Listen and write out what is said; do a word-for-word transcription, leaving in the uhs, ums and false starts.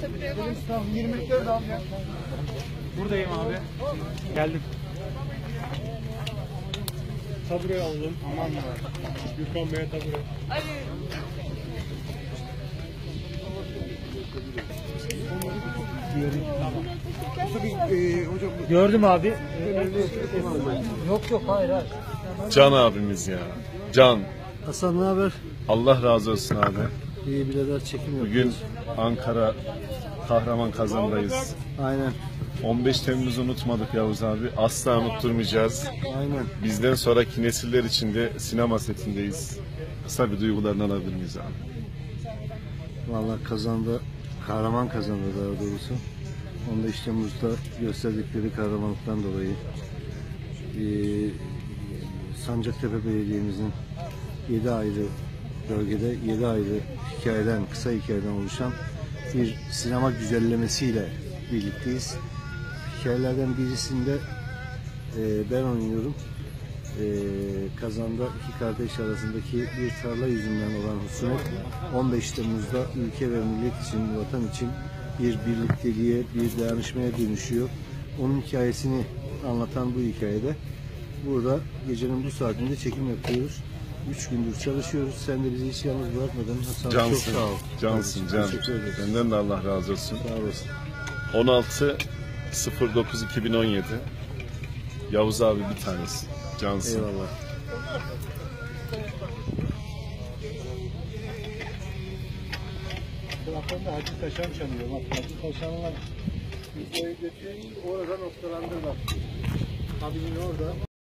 Tamam, yirmilikleri de al ya. Buradayım abi. Geldim. Tabure aldım. Aman mı? Gökhan Bey'e tabure. Gördüm abi. Yok yok hayır hayır. Can abimiz ya. Can. Hasan ne haber? Allah razı olsun abi. İyi birader, çekim Bugün yapıyoruz. Ankara Kahraman Kazan'dayız. Aynen. on beş Temmuz'u unutmadık Yavuz abi. Asla unutturmayacağız. Aynen. Bizden sonraki nesiller için de sinema setindeyiz. Kısa bir duygularını alabilir miyiz abi? Vallahi kazanda, kahraman kazandı daha doğrusu. on beş Temmuz'da gösterdikleri kahramanlıktan dolayı ee, Sancaktepe Belediye'mizin yedi ayrı bölgede yedi ayrı hikayeden, kısa hikayeden oluşan bir sinema güzellemesiyle birlikteyiz. Hikayelerden birisinde e, ben oynuyorum. E, Kazanda iki kardeş arasındaki bir tarla yüzünden olan husumet on beş Temmuz'da ülke ve millet için, vatan için bir birlikteliğe, bir dayanışmaya dönüşüyor. Onun hikayesini anlatan bu hikayede burada gecenin bu saatinde çekim yapıyoruz. Üç gündür çalışıyoruz. Sen de bizi hiç yalnız bırakmadın. Hasan, Cansın. çok sağ ol. Cansın can. Teşekkür ederiz. Benden de Allah razı olsun. Sağ olasın. on altı dokuz iki bin on yedi. Yavuz abi bir tanesi. Cansın. Eyvallah. Taraftan da Hacı Taşan çalıyor. Bak Hacı Taşan'la videoyu götürüyor. Oradan noktalandırlar. Abinin orada.